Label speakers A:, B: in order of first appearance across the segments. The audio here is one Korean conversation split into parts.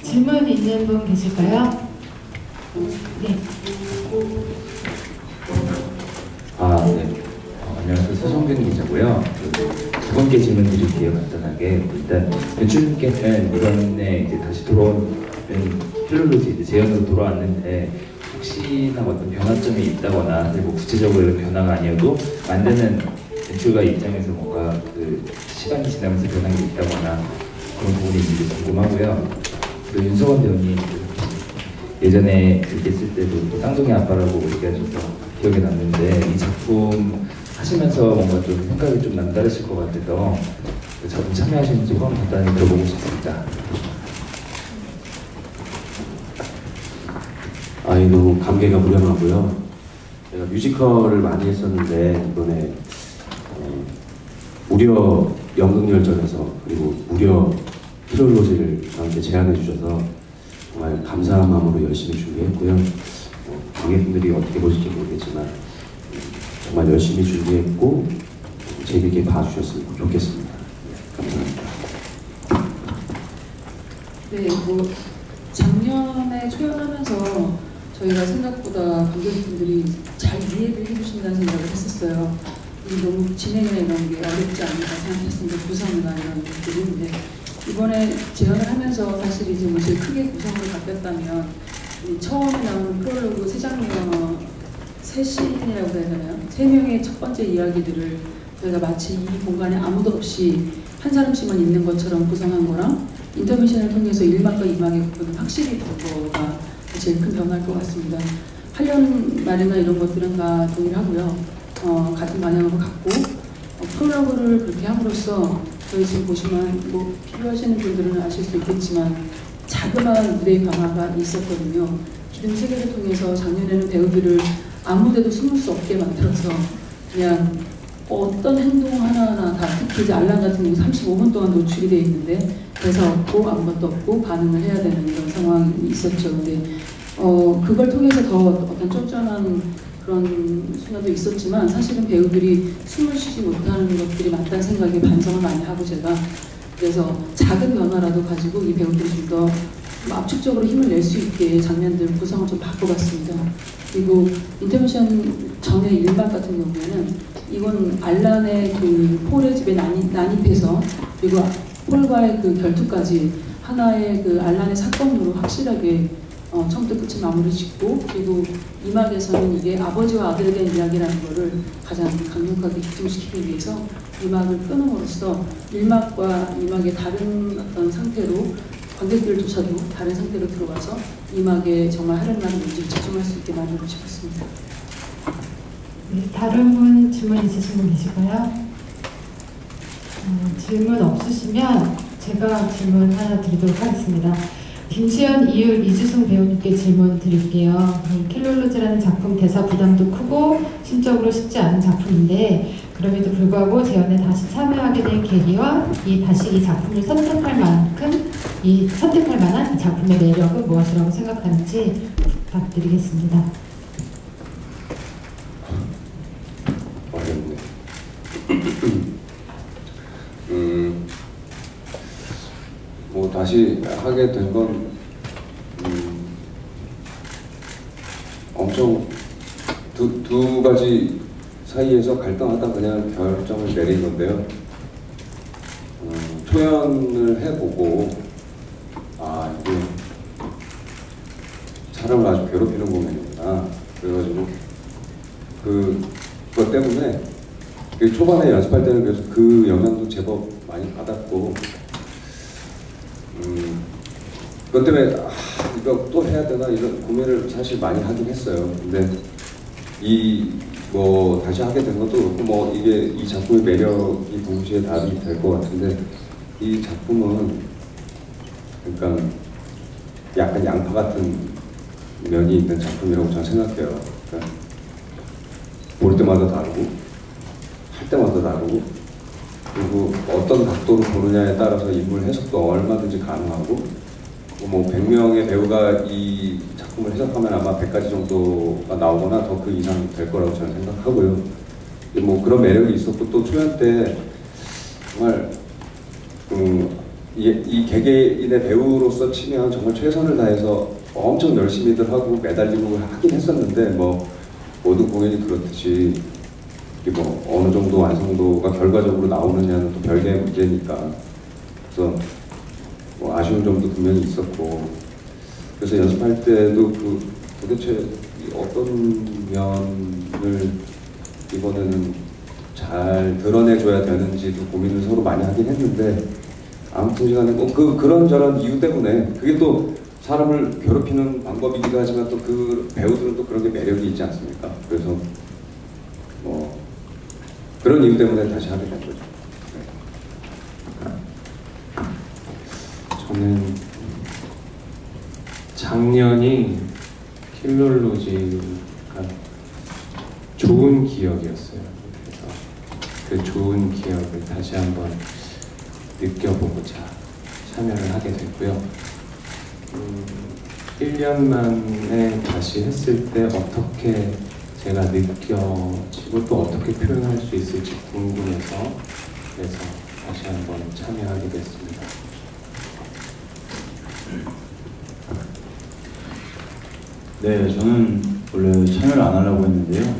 A: 질문 있는 분 계실까요? 네.
B: 네. 안녕하세요. 서성균 기자고요. 두 번째 질문 드릴게요. 간단하게. 일단 연출님께는 이번에 이제 다시 돌아온 필로로지 재연으로 돌아왔는데 혹시나 어떤 변화점이 있다거나 뭐 구체적으로 이런 변화가 아니어도 만드는 연출가 입장에서 뭔가 그 시간이 지나면서 변한 게 있다거나 그런 부분이 있는지 궁금하고요. 그 윤석원 배우님 예전에 얘기했을 때도 쌍둥이 아빠라고 얘기하셔서 기억에 남는데 이 작품 하시면서 뭔가 좀 생각이 좀 남다르실 것 같아서 작품 참여하시는지 소감 간단히 들어보고 싶습니다.
C: 너무 감개가 무량하고요. 제가 뮤지컬을 많이 했었는데 이번에 무려 연극열전에서 그리고 무려 필로로지를 저한테 제안해 주셔서 정말 감사한 마음으로 열심히 준비했고요. 관객분들이 어떻게 보실지 모르겠지만 정말 열심히 준비했고 재미있게 봐주셨으면 좋겠습니다. 감사합니다.
D: 네, 작년에 초연하면서 저희가 생각보다 관객분들이 잘 이해를 해주신다는 생각을 했었어요. 너무 진행이나 이런 게 어렵지 않을까 생각했습니다. 구성이나 이런 것들이. 근데 이번에 재연을 하면서 사실 이제 제일 크게 구성을 바뀌었다면 처음에 나오는 프롤로그 세 장면, 세 씬이라고 해야 되나요? 세 명의 첫 번째 이야기들을 저희가 마치 이 공간에 아무도 없이 한 사람씩만 있는 것처럼 구성한 거랑 인터미션을 통해서 1막과 2막의 구분을 확실히 본 거가 제일 큰 변화일 것 같습니다. 하려는 말이나 이런 것들은 다 동일하고요. 같은 방향으로 갔고 프롤로그를 그렇게 함으로써 저희 지금 보시면 필요하시는 분들은 아실 수 있겠지만 자그마한 무대의 변화가 있었거든요. 기둥 세계를 통해서 작년에는 배우들을 아무데도 숨을 수 없게 만들어서 그냥 어떤 행동 하나하나 다 특히 이제 알람 같은 경우 35분 동안 노출이 되어 있는데 대사 없고 아무것도 없고 반응을 해야 되는 그런 상황이 있었죠. 근데 그걸 통해서 더 어떤 쫀쫀한 그런 순간도 있었지만 사실은 배우들이 숨을 쉬지 못하는 것들이 맞다는 생각에 반성을 많이 하고 제가 그래서 작은 변화라도 가지고 이 배우들이 좀 더 압축적으로 힘을 낼 수 있게 장면들 구성을 좀 바꿔봤습니다. 그리고 인터미션 전에 1막 같은 경우에는 이건 알란의 그 폴의 집에 난입해서 그리고 폴과의 그 결투까지 하나의 그 알란의 사건으로 확실하게 처음부터 끝이 마무리 짓고 그리고 2막에서는 이게 아버지와 아들에 대한 이야기라는 거를 가장 강력하게 집중시키기 위해서 2막을 끊음으로써 1막과 2막의 다른 어떤 상태로 관객들조차도 다른 상태로 들어와서 2막에 정말 하려는 문제에 집중할 수 있게 만들고 싶었습니다.
A: 네, 다른 분 질문 있으신 분 계실까요? 질문 없으시면 제가 질문 하나 드리도록 하겠습니다. 김수현, 이율, 이주승 배우님께 질문 드릴게요. 필로로지라는 작품 대사 부담도 크고 심적으로 쉽지 않은 작품인데 그럼에도 불구하고 재연에 다시 참여하게 된 계기와 다시 이 작품을 선택할 만한 이 작품의 매력은 무엇이라고 생각하는지 부탁드리겠습니다.
C: 어렵네. 다시 하게 된 건 엄청 두 가지 사이에서 갈등하다 그냥 결정을 내린 건데요. 초연을 해보고 이게 사람을 아주 괴롭히는 공연이구나. 그래가지고 그것 때문에 초반에 연습할 때는 그래서 그 영향도 제법 많이 받았고 그것 때문에 이거 또 해야 되나 이런 고민을 사실 많이 하긴 했어요. 근데 다시 하게 된 것도 그렇고 이게 이 작품의 매력이 동시에 답이 될 것 같은데 이 작품은 그러니까 약간 양파 같은 면이 있는 작품이라고 저는 생각해요. 그러니까 볼 때마다 다르고 할 때마다 다르고 그리고 어떤 각도로 보느냐에 따라서 인물 해석도 얼마든지 가능하고 100명의 배우가 이 작품을 해석하면 아마 100가지 정도가 나오거나 더 그 이상 될 거라고 저는 생각하고요. 그런 매력이 있었고 또 초연 때 정말 이 개개인의 배우로서 치면 정말 최선을 다해서 엄청 열심히들 하고 매달리고 하긴 했었는데 뭐 모든 공연이 그렇듯이 이게 뭐 어느 정도 완성도가 결과적으로 나오느냐는 또 별개의 문제니까 그래서 뭐 아쉬운 점도 분명히 있었고 그래서 연습할 때도 그 도대체 어떤 면을 이번에는 잘 드러내줘야 되는지도 고민을 서로 많이 하긴 했는데 아무튼 시간에 뭐 그런저런 이유 때문에 그게 또 사람을 괴롭히는 방법이기도 하지만 또 그 배우들은 또 그런 게 매력이 있지 않습니까? 그래서 뭐 그런 이유 때문에 다시 하게 된 거죠.
E: 저는 작년이 킬러로지가 좋은 기억이었어요. 그래서 그 좋은 기억을 다시 한번 느껴보고자 참여를 하게 됐고요. 1년 만에 다시 했을 때 어떻게 제가 느껴지고 또 어떻게 표현할 수 있을지 궁금해서 그래서 다시 한번 참여하게 됐습니다.
F: 네, 저는 원래 참여를 안 하려고 했는데요.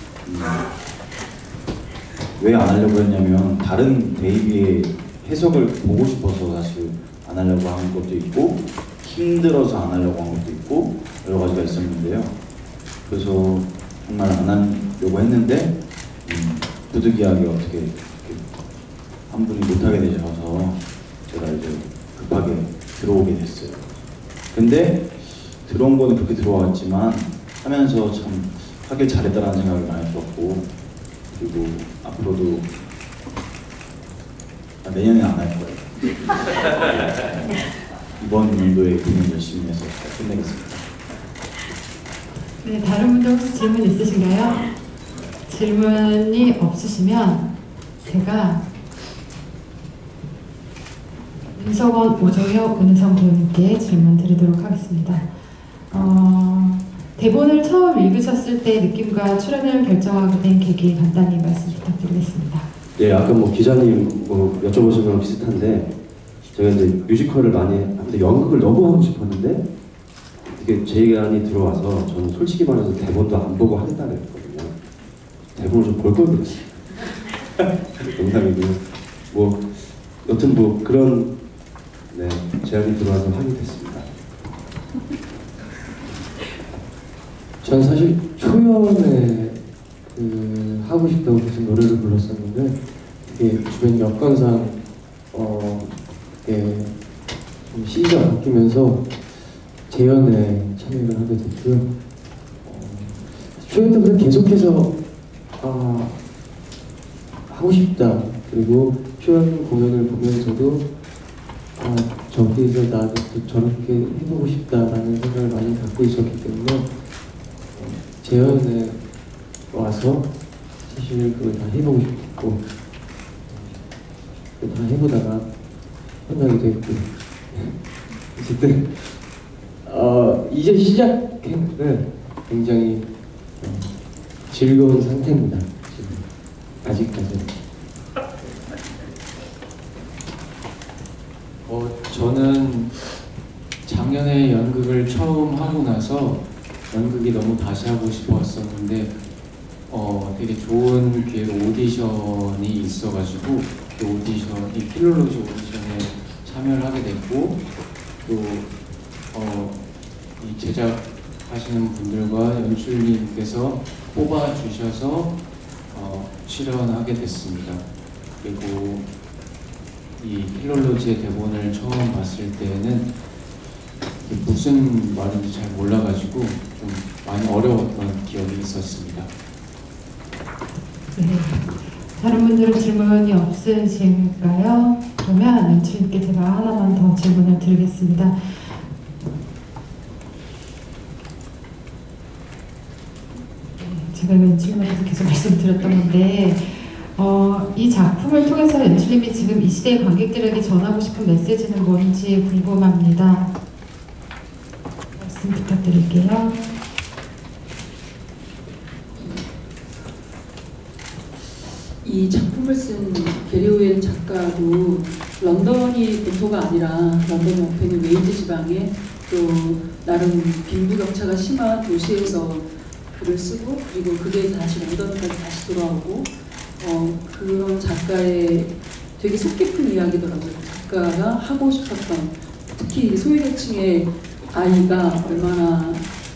F: 왜 안 하려고 했냐면 다른 데이비의 해석을 보고 싶어서 사실 안 하려고 한 것도 있고 힘들어서 안 하려고 한 것도 있고 여러 가지가 있었는데요. 그래서 정말 안 하려고 했는데 부득이하게 어떻게 이렇게 한 분이 못하게 되셔서 제가 이제 급하게 들어오게 됐어요. 근데 들어온 거는 그렇게 들어왔지만 하면서 참 하길 잘했다라는 생각이 많이 들었고 그리고 앞으로도 내년에 안 할 거예요. 이번 연도에 공연 열심히 해서 잘 끝내겠습니다.
A: 네, 다른 분들 혹시 질문 있으신가요? 질문이 없으시면 제가 윤석원, 오정혁, 은성 배우님께 질문 드리도록 하겠습니다. 대본을 처음 읽으셨을 때 느낌과 출연을 결정하게 된 계기 간단히 말씀 부탁드리겠습니다.
G: 예, 아까 뭐 기자님 뭐 여쭤보신 거랑 비슷한데 제가 이제 뮤지컬을 많이 하는데 연극을 너무 하고 싶었는데 이게 제안이 들어와서 저는 솔직히 말해서 대본도 안 보고 하겠다 그랬거든요. 대본을 좀 볼 걸 그랬어요. 농담이고요. 뭐 여튼 뭐 그런 네, 제안이 들어와서 하게 됐습니다. 전 사실 초연에 하고 싶다고 계속 노래를 불렀었는데 이게 주변 여건상 이게 좀 시기가 바뀌면서 재연에 참여를 하게 됐고요. 초연 때부터 계속해서 하고 싶다. 그리고 초연 공연을 보면서도 저기서 나도 저렇게 해보고 싶다라는 생각을 많이 갖고 있었기 때문에 재연에 와서 사실 그걸 다 해보고 싶었고 다 해보다가 끝나게 됐고 어쨌든 이제 시작했는데 굉장히 즐거운 상태입니다. 지금 아직까지는.
E: 저는 작년에 연극을 처음 하고 나서 연극이 너무 다시 하고 싶었었는데 되게 좋은 기회로 오디션이 있어가지고 그 오디션, 이 필로로지 오디션에 참여를 하게 됐고 또 이 제작하시는 분들과 연출님께서 뽑아주셔서 출연하게 됐습니다. 그리고 이 필로로지의 대본을 처음 봤을 때는 무슨 말인지 잘 몰라가지고 좀 많이 어려웠던 기억이 있었습니다.
A: 네. 다른 분들은 질문이 없으신가요? 그러면 연출님께 제가 하나만 더 질문을 드리겠습니다. 제가 연출님한테 계속 말씀드렸던 건데 이 작품을 통해서 연출님이 지금 이 시대의 관객들에게 전하고 싶은 메시지는 뭔지 궁금합니다. 말씀 부탁드릴게요.
D: 이 작품을 쓴 게리 오웬 작가도 런던이 본토가 아니라 런던 옆에 있는 웨일즈 지방에 또 나름 빈부격차가 심한 도시에서 글을 쓰고 그리고 그게 다시 런던까지 다시 돌아오고 그런 작가의 되게 속 깊은 이야기더라고요. 작가가 하고 싶었던 특히 소외계층의 아이가 얼마나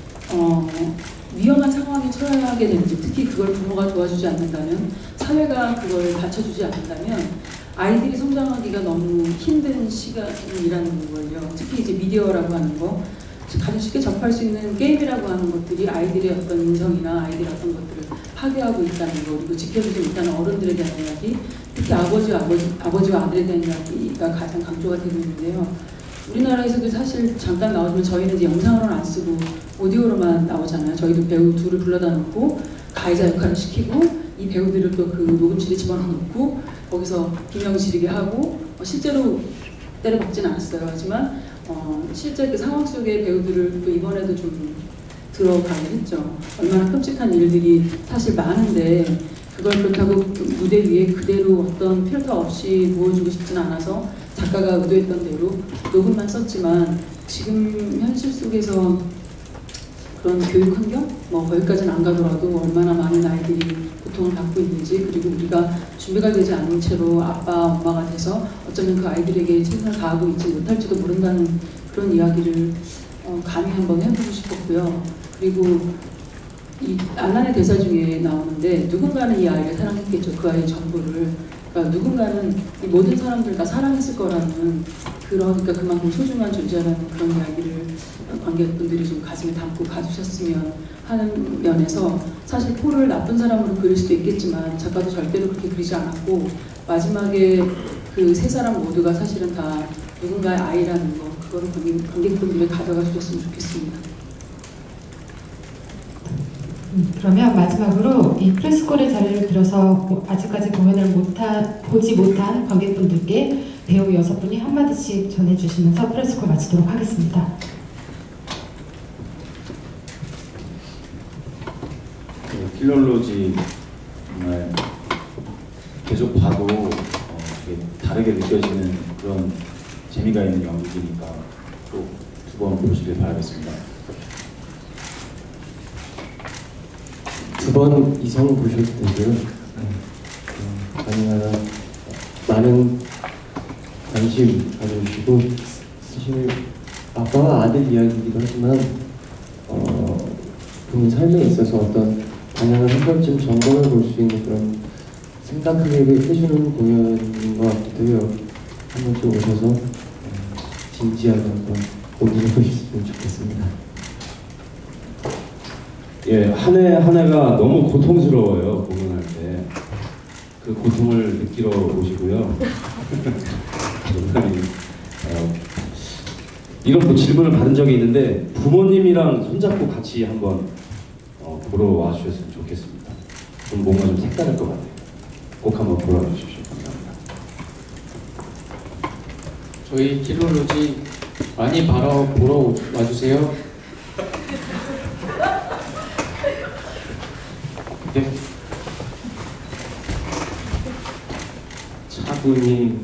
D: 위험한 상황에 처하게 되는지 특히 그걸 부모가 도와주지 않는다면 사회가 그걸 받쳐주지 않는다면 아이들이 성장하기가 너무 힘든 시간이라는 걸요. 특히 이제 미디어라고 하는 거 가장 쉽게 접할 수 있는 게임이라고 하는 것들이 아이들의 어떤 인성이나 아이들의 어떤 것들을 파괴하고 있다는 거 그리고 지켜주지 못하는 어른들에 대한 이야기 특히 아버지와 아들에 대한 이야기가 가장 강조가 되고 있는데요. 우리나라에서도 사실 잠깐 나오지만 저희는 이제 영상으로는 안 쓰고 오디오로만 나오잖아요. 저희도 배우 둘을 불러다 놓고 가해자 역할을 시키고 이 배우들을 또 그 녹음실에 집어넣어 놓고 거기서 비명 지르게 하고 실제로 때려박진 않았어요. 하지만 실제 그 상황 속의 배우들을 또 이번에도 좀 들어가게 했죠. 얼마나 끔찍한 일들이 사실 많은데 그걸 그렇다고 무대 위에 그대로 어떤 필터 없이 보여주고 싶지는 않아서 작가가 의도했던 대로 녹음만 썼지만 지금 현실 속에서 그런 교육 환경? 거기까지는 안 가더라도 얼마나 많은 아이들이 고통을 받고 있는지 그리고 우리가 준비가 되지 않은 채로 아빠, 엄마가 돼서 어쩌면 그 아이들에게 최선을 다하고 있지 못할지도 모른다는 그런 이야기를 감히 한번 해보고 싶었고요. 그리고 이 알란의 대사 중에 나오는데 누군가는 이 아이를 사랑했겠죠. 그 아이의 전부를. 그러니까 누군가는 이 모든 사람들 다 사랑했을 거라는 그러니까 그만큼 소중한 존재라는 그런 이야기를 관객분들이 좀 가슴에 담고 봐주셨으면 하는 면에서 사실 폴을 나쁜 사람으로 그릴 수도 있겠지만 작가도 절대로 그렇게 그리지 않았고 마지막에 그 세 사람 모두가 사실은 다 누군가의 아이라는 거 그거를 관객분들이 가져가 주셨으면 좋겠습니다.
A: 그러면 마지막으로 이 프레스콜의 자리를 빌어서 아직까지 공연을 보지 못한 관객분들께 배우 6분이 한마디씩 전해주시면서 프레스콜 마치도록 하겠습니다.
F: 필롤로지 정말 계속 봐도 되게 다르게 느껴지는 그런 재미가 있는 연기니까 또 두 번 보시길 바라겠습니다.
H: 2번 이상 보셔도 되고요. 가능한 많은 관심 가져주시고 사실 아빠와 아들 이야기이기도 하지만 본인 삶에 있어서 어떤 방향을 한 번쯤 점검해 볼 수 있는 그런 생각하게 해주는 공연인 것 같기도 해요. 한 번쯤 오셔서 진지하게 한번 고민해 보셨으면 좋겠습니다.
G: 예, 한 해 한 해가 너무 고통스러워요. 공연할 때. 그 고통을 느끼러 오시고요. 이런 뭐 질문을 받은 적이 있는데 부모님이랑 손잡고 같이 한번 보러 와주셨으면 좋겠습니다. 좀 뭔가 좀 색다를 것 같아요. 꼭 한번 보러 와주십시오. 감사합니다.
I: 저희 필로로지 많이 보러 와주세요.
E: 네. 차분히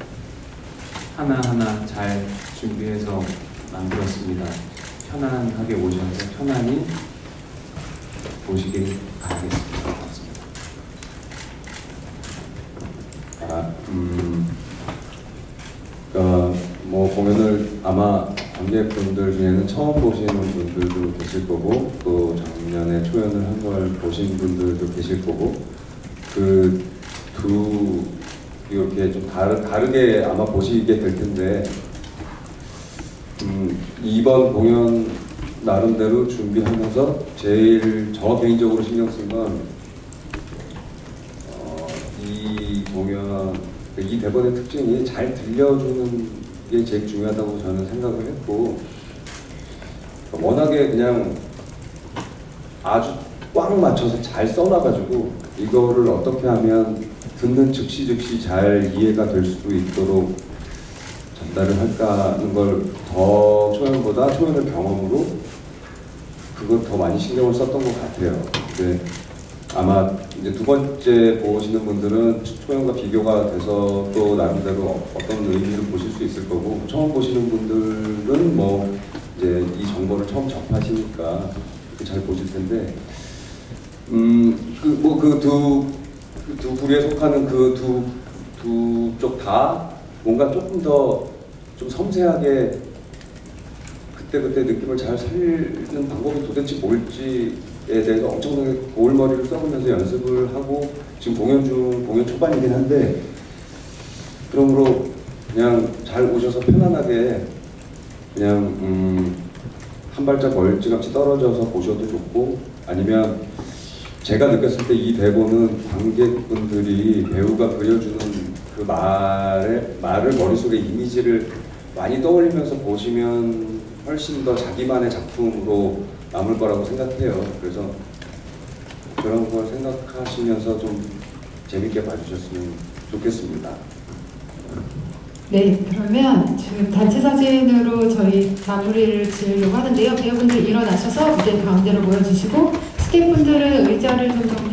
E: 하나하나 잘 준비해서 만들었습니다. 편안하게 오셔서 편안히 보시길 바라겠습니다.
C: 뭐 공연을 아마 관객분들 중에는 처음 보시는 분들도 계실 거고 또 작년에 초연을 한 걸 보신 분들도 계실 거고 그 두 이렇게 좀 다르게 아마 보시게 될 텐데 이번 공연 나름대로 준비하면서 제일 저 개인적으로 신경 쓴 건 이 공연 이 대본의 특징이 잘 들려주는 게 제일 중요하다고 저는 생각을 했고 워낙에 그냥 아주 꽉 맞춰서 잘 써놔가지고 이거를 어떻게 하면 듣는 즉시 잘 이해가 될 수도 있도록 전달을 할까 하는 걸 더 초연의 경험으로 그걸 더 많이 신경을 썼던 것 같아요. 근데 아마 이제 두 번째 보시는 분들은 초연과 비교가 돼서 또 나름대로 어떤 의미를 보실 수 있을 거고, 처음 보시는 분들은 뭐 이제 이 정보를 처음 접하시니까 이렇게 잘 보실 텐데, 두 부류에 속하는 그 두 쪽 다 뭔가 조금 더 좀 섬세하게 그때 느낌을 잘 살리는 방법이 도대체 뭘지에 대해서 엄청나게 골머리를 써보면서 연습을 하고 지금 공연 초반이긴 한데, 그러므로 그냥 잘 오셔서 편안하게 그냥 한 발짝 멀찌감치 떨어져서 보셔도 좋고, 아니면 제가 느꼈을 때 이 대본은 관객분들이 배우가 그려주는 그 말을 머릿속에 이미지를 많이 떠올리면서 보시면 훨씬 더 자기만의 작품으로 남을 거라고 생각해요. 그래서 그런 걸 생각하시면서 좀 재밌게 봐주셨으면 좋겠습니다.
A: 네, 그러면 지금 단체 사진으로 저희 마무리를 지으려고 하는데요. 배우분들 일어나셔서 무대 가운데로 모여주시고, 스태프분들은 의자를 좀 정리